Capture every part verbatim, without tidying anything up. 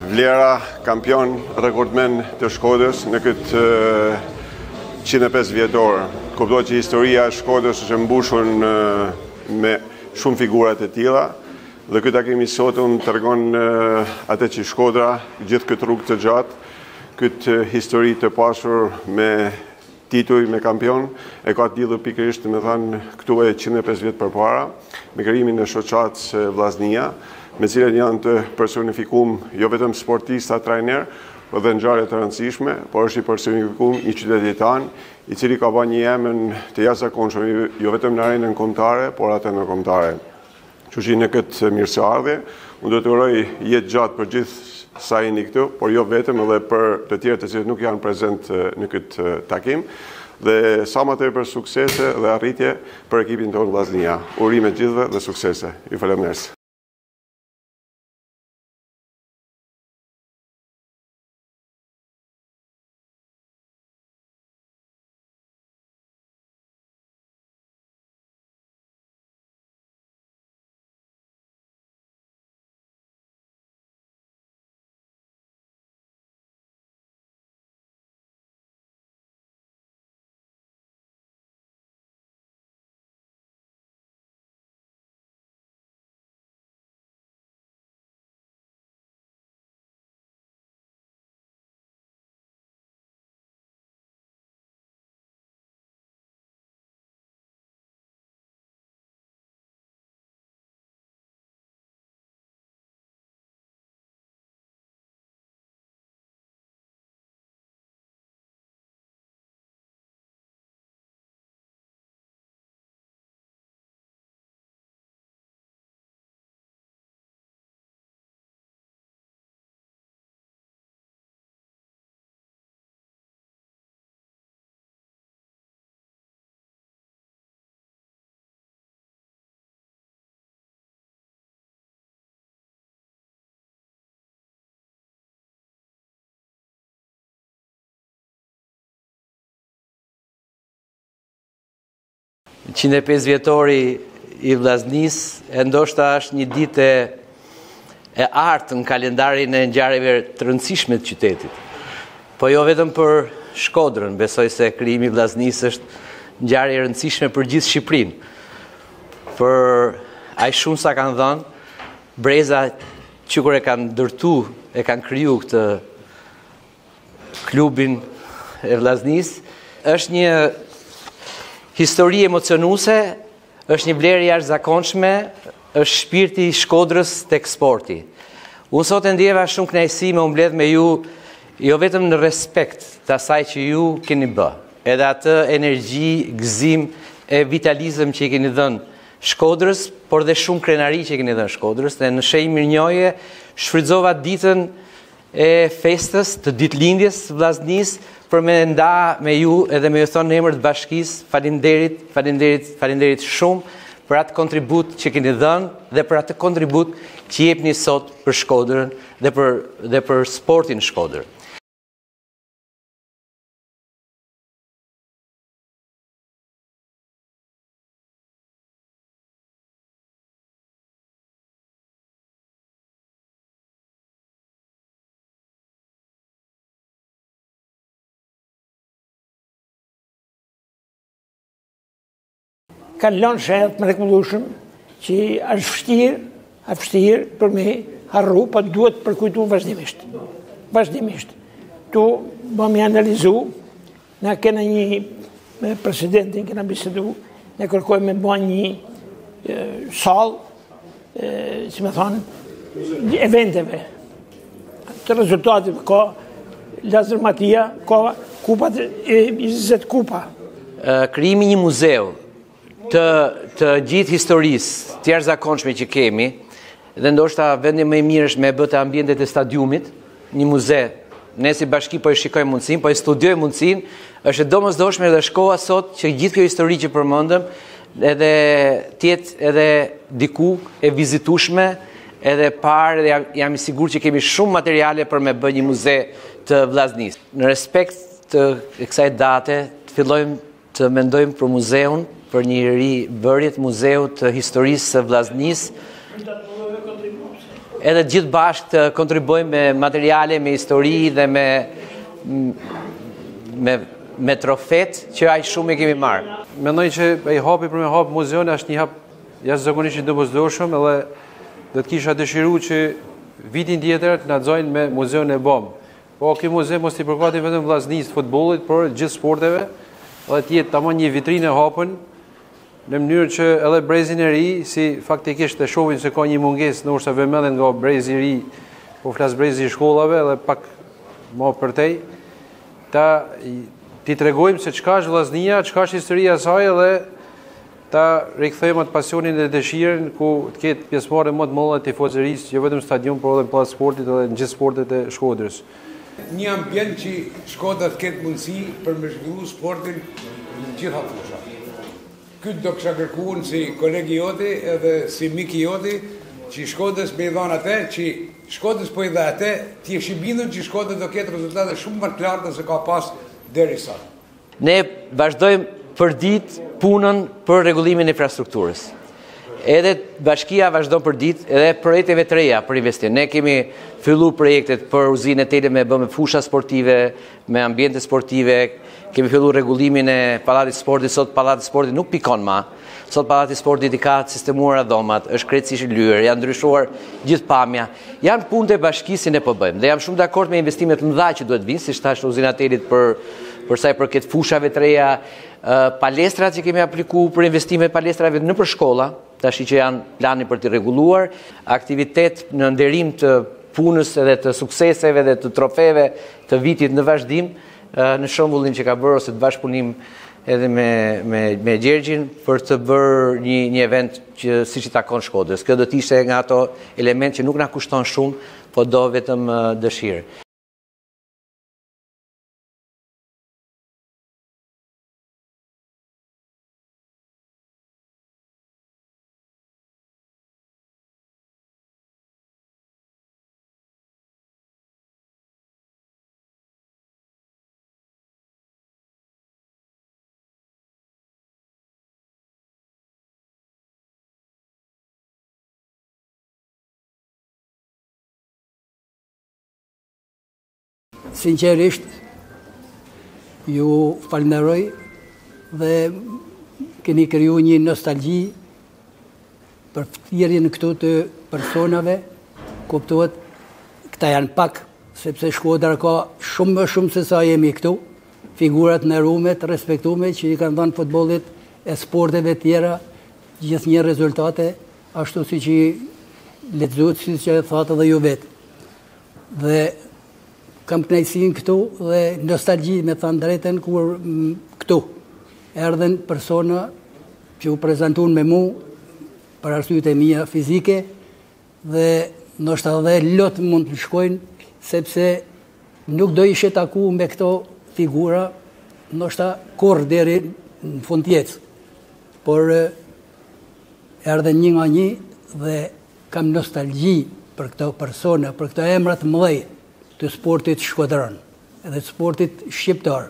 Vlera kampion rekordmen të Shkodrës në këtë njëzet e pesë vjetor. Kuptohet që historia e Shkodrës është mbushur me shumë figura të tilla dhe ky takim i sotëm tregon atë që Shkodra gjithë këtë rrugë të gjatë, këtë histori të pasur me tituj, me kampion, e ka të lidhur pikërisht me thënë këtu e njëzet e pesë vjet përpara, me krijimin e shoqatës Vllaznia, me cilën janë të personifikuar jo vetëm sportista, trajner, por dhe ngjarje të rëndësishme, por është i personifikuar një qytetar i cili ka bërë një emër të jashtëzakonshëm jo vetëm në arenën kombëtare, por atë ndërkombëtare. Kështu që në këtë mirëseardhje, unë do të uroj jetë gjatë për gjithë sa jeni këtu, por jo vetëm edhe për të tjerë të cilët nuk janë prezent në këtë takim, dhe sa më tepër suksese dhe arritje për ekipin tonë Vllaznia. Urime të gjithëve dhe suksese. Ju faleminderit. njëzet e pesë vjetori i Vllaznis e ndoshta është një ditë e artë në kalendarin e ngjarjeve të rëndësishme të qytetit. Po jo vetëm për Shkodrën, besoj se krijimi i Vllaznis është ngjarje e rëndësishme për gjithë Shqipërinë. Për aq shumë sa kanë dhënë breza që kur e kanë ndërtu, e kanë kriju këtë klubin e Vllaznis, është një histori emocionuese, është një vlerë jashtëzakonshme, është shpirti i Shkodrës tek sporti. Unë sot e ndjeva shumë kënaqësi me u mbledh me ju, jo vetëm në respekt të asaj që ju keni bë, edhe atë energji, gëzim e vitalizëm që i keni dhënë Shkodrës, por dhe shumë krenari që i keni dhënë Shkodrës, dhe në shenjë mirënjohje shfrytëzova ditën e festës të ditëlindjes së Vllaznis për me nda me ju edhe me ju thonë në emër të bashkisë, faleminderit, faleminderit, faleminderit shumë për atë kontribut që keni dhënë dhe për atë kontribut që jepni sot për Shkodrën dhe për dhe për sportin Shkodrë. Kanë lënë shëhet mrekullueshëm që është vështirë, është vështirë për me harru, po duhet përkujtu vazhdimisht. Vazhdimisht. Tu bëmi analizu, na kena një me presidentin, kena bisedu, ne kërkojmë me bëjmë një e, sallë, si me thonë, eventeve. Të rezultative ka Lazërmatia, ka kupat e njëzet kupa. Krijimi një muzeu të, të gjithë historisë të jashtëzakonshme që kemi, dhe ndoshta vendi më i mirë është me bë të ambientet e stadiumit, një muze. Ne si bashki po e shikojmë mundësinë, po e studiojmë mundësinë, është domosdoshme dhe shkoa sot që gjithë kjo histori që përmendëm edhe tjetë edhe diku e vizitueshme, edhe parë, dhe jam, jam i sigurt që kemi shumë materiale për me bë një muze të Vllaznis. Në respekt të kësaj date, të fillojmë të mendojmë për muzeun, për një ri bërjet muzeu të historisë së Vllaznis. edhe gjithë bashkë të kontribuojmë me materiale, me histori dhe me, me, me trofet që aq shumë i kemi marrë. Mendoj që ai hapi për me hap muzeon është një hap jashtëzakonisht i domosdoshëm, edhe do të kisha dëshiruar që vitin tjetër të na xojnë me muzeon e bom. Po ky muze mos i përkati vetëm vllaznisë të futbollit, por gjithë sporteve, edhe të jetë tamam një vitrinë e hapur në mënyrë që edhe brezin e ri, si faktikisht e shohin se ka një mungesë ndoshta vëmendjen nga brezi i ri, po flas brezi i shkollave edhe pak më përtej, ta ti tregojmë se çka është Vllaznia, çka është historia e saj dhe ta rikthejmë atë pasionin dhe dëshirën ku të ketë pjesëmarrje më të madhe tifozërisë, jo vetëm stadium, por edhe pas sportit edhe në gjithë sportet e Shkodrës. Një ambient që Shkodra të ketë mundësi për me zhvillu sportin në gjitha fusha. Këtë do kësha kërkuar si kolegi joti edhe si miki joti që Shkodrës me i dhanë atë, që Shkodrës po i dhe atë, ti e shibindun që Shkodrës do ketë rezultate shumë më të larta se ka pas deri sot. Ne vazhdojmë për ditë punën për rregullimin e infrastrukturës. Edhe bashkia vazhdon për ditë edhe projekteve të reja për investim. Ne kemi filluar projektet për uzinë e tele me bëmë fusha sportive, me ambiente sportive, kemi filluar rregullimin e pallatit sportit, sot pallati sportit nuk pikon më. Sot pallati sportit i ka sistemuar dhomat, është krejtësisht i lyer, janë ndryshuar gjithë pamja. Janë punët e bashkisë ne po bëjmë. Dhe jam shumë dakord me investimet të mëdha që duhet vinë, siç thash uzina e telit për për sa i përket fushave të reja, palestrat që kemi aplikuar për investime palestrave në për shkolla, tash që janë plani për të rregulluar, aktivitet në nderim të punës edhe të sukseseve dhe të trofeve të vitit në vazhdim, në shembullin që ka bërë ose të bashkëpunim edhe me me me Gjergjin për të bërë një një event që siç i takon Shkodrës. Kjo do të ishte nga ato element që nuk na kushton shumë, po do vetëm dëshirë. Sinqerisht, ju falenderoj dhe keni kriju një nostalgji për thirrjen këtu të personave, kuptohet, këta janë pak, sepse Shkodra ka shumë më shumë se sa jemi këtu, figurat nderuame, të respektuame që i kanë dhënë futbollit e sporteve tjera gjithë një rezultate, ashtu si që lexohet si që e thatë dhe ju vetë. Dhe kam kënaqësinë këtu dhe nostalgji me thënë drejtën kur këtu erdhen persona që u prezantuan me mu për arsyet e mia fizike dhe ndoshta edhe lot mund të shkojnë sepse nuk do ishe taku me këto figura ndoshta kurrë deri në fund jetës. Por erdhen një nga një dhe kam nostalgji për këto persona, për këto emra të mëdhenj të sportit shkodran, edhe të sportit shqiptar.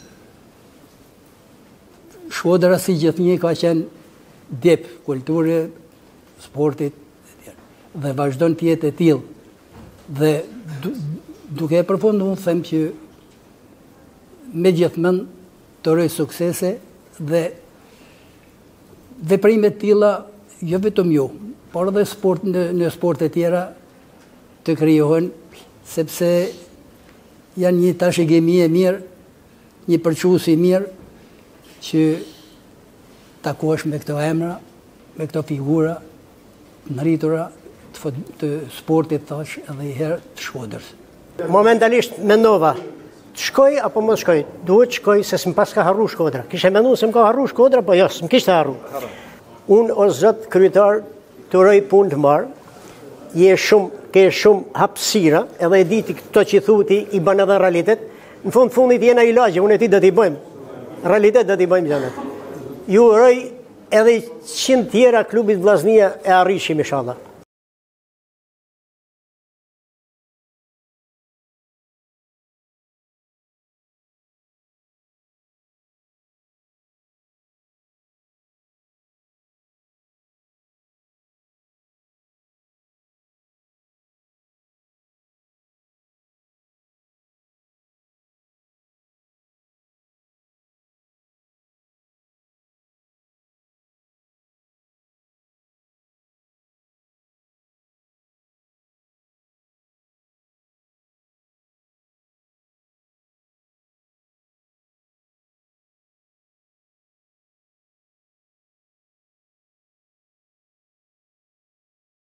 Shkodra si gjithnjë ka qenë dep kulturë, sportit, dhe vazhdon të jetë e tillë. Dhe duke e përfunduar, them që me gjithmonë të uroj suksese dhe veprime të tilla, jo vetëm ju, por edhe sport në, në sporte tjera të krijohen, sepse janë një trashëgimi e mirë, një përquës i mirë, që takosh me këto emra, me këto figura, në rritura të, të sportit thash edhe i herë të Shkodrës. Momentalisht mendova, të shkoj apo mos shkoj, duhet shkoj se s'm pas ka harru Shkodra. Kishe mendu se m'ka harru Shkodra, po jo, s'm kishte harru. Unë o zot kryetar të uroj punë të mbarë, je shumë ke shumë hapësira, edhe e diti këto që thuti i bën edhe realitet, në fund fundit jena i lagje, unë e ti do t'i bëjmë. Realitet do t'i bëjmë gjanët. Ju uroj edhe qindë tjera klubit Vllaznia e arrishim inshallah.